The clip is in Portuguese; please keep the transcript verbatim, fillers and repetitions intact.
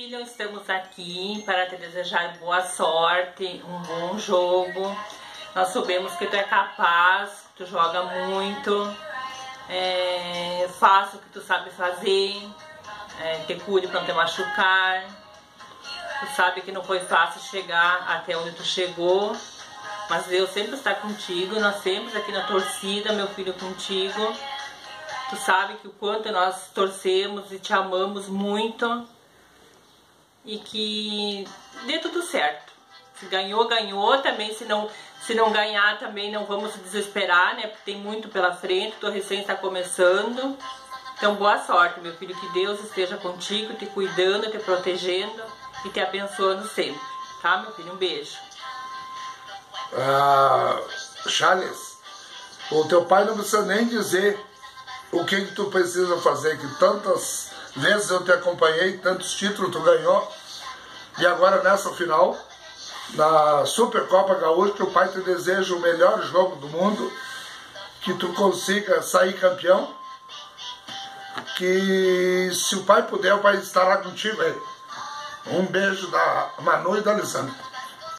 filho, estamos aqui para te desejar boa sorte, um bom jogo. Nós sabemos que tu é capaz, que tu joga muito, é, faça o que tu sabe fazer, é, te cuide para não te machucar. Tu sabe que não foi fácil chegar até onde tu chegou, mas Deus sempre está contigo, nós sempre aqui na torcida, meu filho, contigo. Tu sabe que o quanto nós torcemos e te amamos muito e que dê tudo certo. Se ganhou, ganhou também, se não, se não ganhar também não vamos se desesperar, né? Porque tem muito pela frente, tu recém está começando. Então boa sorte, meu filho, que Deus esteja contigo, te cuidando, te protegendo e te abençoando sempre, tá, meu filho? Um beijo. Ah, Charles, o teu pai não precisa nem dizer o que, que tu precisa fazer, que tantas vezes eu te acompanhei, tantos títulos tu ganhou, e agora nessa final, na Supercopa Gaúcha, que o pai te deseja o melhor jogo do mundo, que tu consiga sair campeão, que se o pai puder, o pai estará contigo aí. Um beijo da Manu e da Alessandra.